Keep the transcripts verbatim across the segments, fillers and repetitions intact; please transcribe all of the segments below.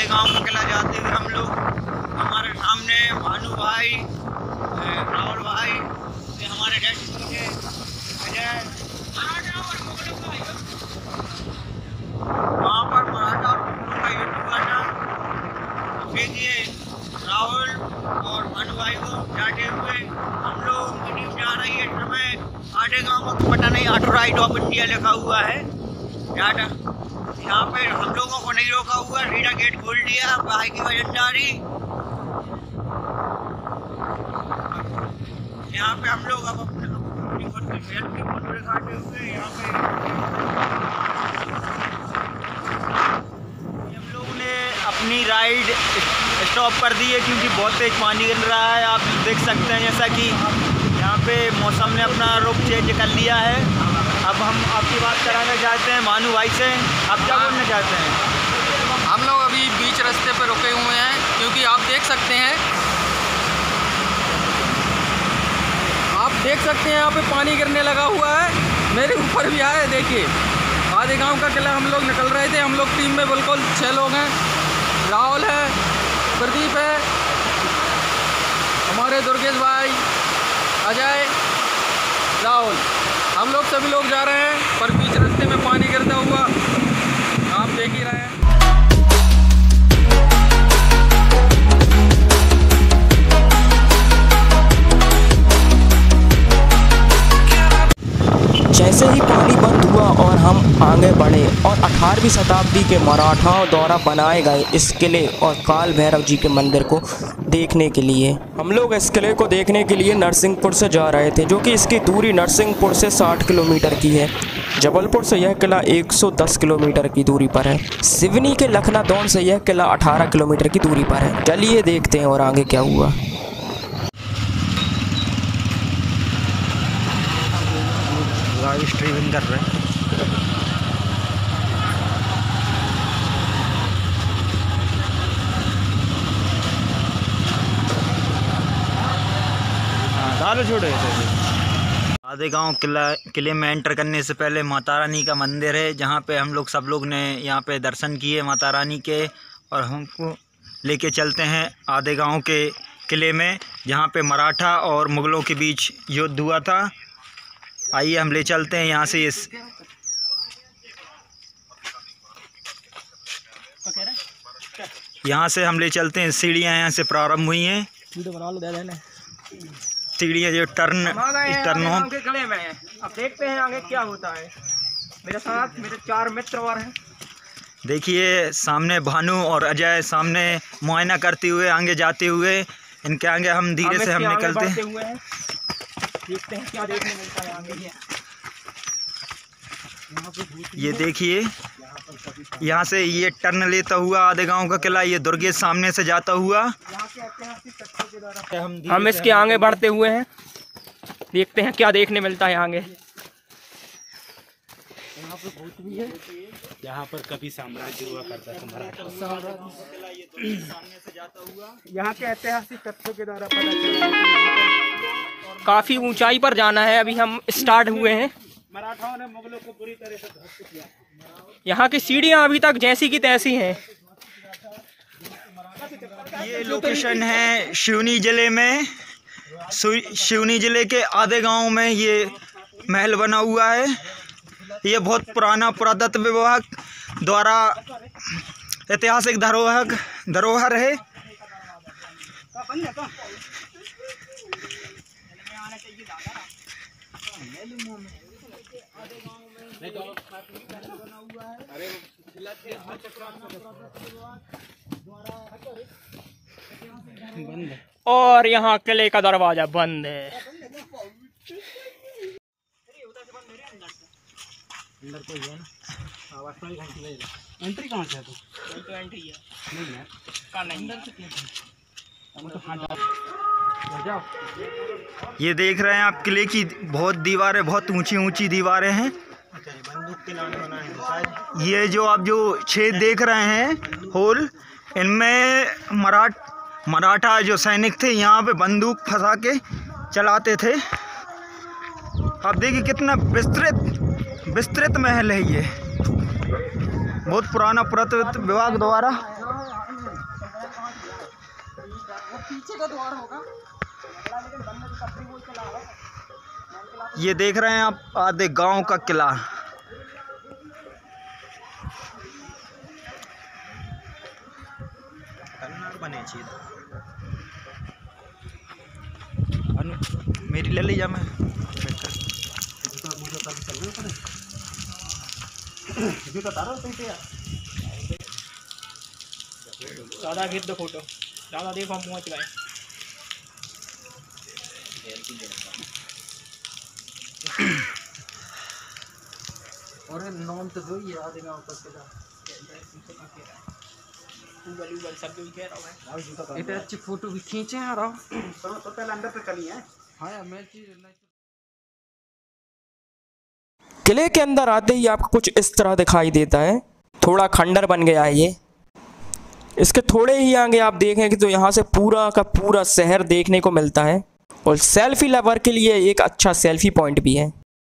आधे गांव का किला जाते हुए हम लोग, हमारे सामने भानु भाई, राहुल भाई, ये हमारे डैडी के अजय, वहाँ पर मराठा और मुगलों का युद्ध हुआ था। भेजिए राहुल और भानु भाई को जाते हुए हम लोग उनकी टीम जा रही है। इस समय आधे गाँव का पता नहीं, ऑटो राइट ऑफ इंडिया लिखा हुआ है। यहाँ पे हम लोगों को नहीं रोका हुआ, सीधा गेट खोल दिया भाई की वजनदारी। यहाँ पे हम लोग अब अपने अपनी सेहत की फोटो दिखाते हुए यहाँ पे हम लोगों ने अपनी राइड स्टॉप कर दी है क्योंकि बहुत तेज पानी गिर रहा है। आप देख सकते हैं जैसा कि यहाँ पे मौसम ने अपना रुख चेंज कर लिया है। अब हम आपकी बात कराना चाहते हैं भानु भाई से, आप क्या बोलना चाहते हैं? हम लोग अभी बीच रास्ते पर रुके हुए हैं क्योंकि आप देख सकते हैं आप देख सकते हैं यहाँ पे पानी गिरने लगा हुआ है। मेरे ऊपर भी आया है, देखिए। आधे गांव का किला हम लोग निकल रहे थे। हम लोग टीम में बिल्कुल छः लोग हैं। राहुल है, प्रदीप है, हमारे दुर्गेश भाई, अजय, राहुल, हम लोग सभी लोग जा रहे हैं। पर बीच रास्ते में पानी गिरता हुआ आप देख ही रहे हैं। जैसे ही पानी बंद हुआ और हम आगे बढ़े और अठारहवीं शताब्दी के मराठाओं द्वारा बनाए गए इस किले और काल भैरव जी के मंदिर को देखने के लिए हम लोग इस किले को देखने के लिए नरसिंहपुर से जा रहे थे, जो कि इसकी दूरी नरसिंहपुर से साठ किलोमीटर की है। जबलपुर से यह किला एक सौ दस किलोमीटर की दूरी पर है। सिवनी के लखनादौन से यह किला अठारह किलोमीटर की दूरी पर है। चलिए देखते हैं और आगे क्या हुआ। लाइव स्ट्रीमिंग कर रहे हैं। दारू छोड़े आधे गांव किला किले में एंटर करने से पहले माता रानी का मंदिर है, जहां पे हम लोग सब लोग ने यहाँ पे दर्शन किए माता रानी के। और हमको लेके चलते हैं आधे गांव के किले में, जहां पे मराठा और मुगलों के बीच युद्ध हुआ था। आइए हम ले चलते हैं यहाँ से। इस यहाँ से हम ले चलते हैं। सीढ़ियाँ यहाँ से प्रारंभ हुई हैं। सीढ़ियाँ जो टर्न टर्न हो। अब देखते हैं आगे क्या होता है। मेरे साथ मेरे चार मित्र और हैं। देखिए सामने भानु और अजय सामने मुआयना करते हुए आगे जाते हुए। इनके आगे हम धीरे से हम निकलते हैं। देखते हैं क्या देखने मिलता है आगे। ये देखिए यहाँ से ये टर्न लेता हुआ आधे गांव का किला, ये दुर्गेश सामने से जाता हुआ। हम, हम इसके आगे बढ़ते हुए हैं, देखते हैं क्या देखने मिलता है आगे। यहाँ पर बहुत भी है। यहाँ पर कभी साम्राज्य हुआ करता था मराठा। यहाँ के ऐतिहासिक तथ्यों के द्वारा पता चला। काफी ऊंचाई पर जाना है। अभी हम स्टार्ट हुए हैं। मराठाओं ने मुगलों को बुरी तरह से ध्वस्त किया। यहाँ की सीढ़ियाँ अभी तक जैसी की तैसी हैं। ये लोकेशन है सिवनी जिले में। सिवनी जिले के आधे गांव में ये महल बना हुआ है। ये बहुत पुराना पुरातत्व विभाग द्वारा ऐतिहासिक धरोहर धरोहर है। और यहाँ किले का दरवाजा बंद है। अंदर कोई है ना? एंट्री कहाँ से है? तू तो एंट्री है नहीं है का नहीं। अंदर से ये देख रहे हैं आप किले की बहुत दीवारें, बहुत ऊंची ऊंची दीवारें हैं। बंदूक के नाम बना है। ये जो आप जो छेद देख रहे हैं होल, इनमें मराठ मराठा जो सैनिक थे यहाँ पे बंदूक फंसा के चलाते थे। आप देखिए कितना विस्तृत विस्तृत महल है। ये बहुत पुराना पुरातत्व विभाग द्वारा पीछे का द्वार होगा, लेकिन बंद में कपड़े वो चला है। ये देख रहे हैं आप आधे गांव का किला। बने मेरी ले ली जा मैं ज़्यादा खींच दो फोटो, ज़्यादा देखो हम पहुँच गए। और नाम तो वही याद है गाँव का किला, गूगल गूगल सब जो कह रहा है। इतने अच्छी फोटो भी खींचे हैं रहा तो, तो पहले अंदर पे चली है। हाँ मैं चीज़ किले के अंदर आते ही आपको कुछ इस तरह दिखाई देता है, थोड़ा खंडर बन गया है ये। इसके थोड़े ही आगे आप देखेंगे तो यहाँ से पूरा का पूरा शहर देखने को मिलता है और सेल्फी लवर के लिए एक अच्छा सेल्फी पॉइंट भी है।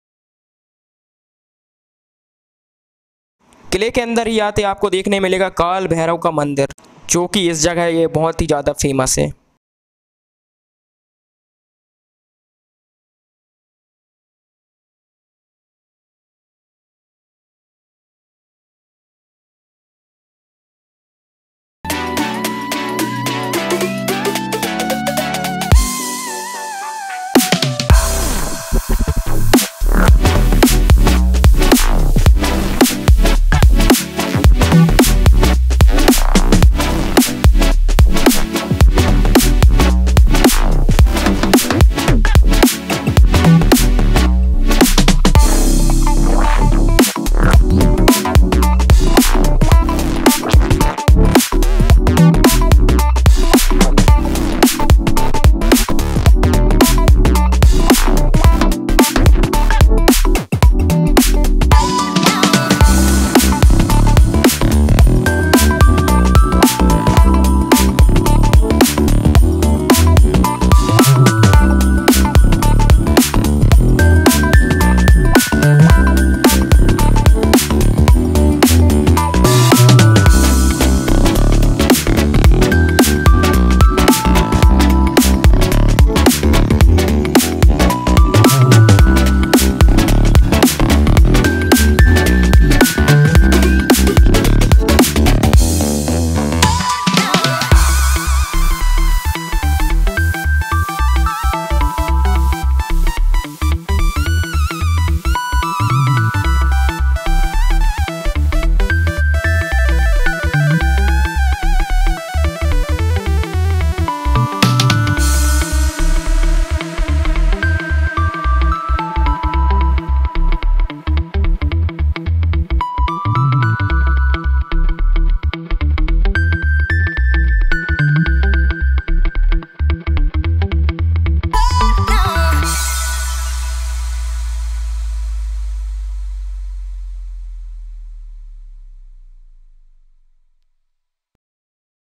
किले के अंदर ही आते आपको देखने मिलेगा काल भैरव का मंदिर, जो कि इस जगह ये बहुत ही ज़्यादा फेमस है।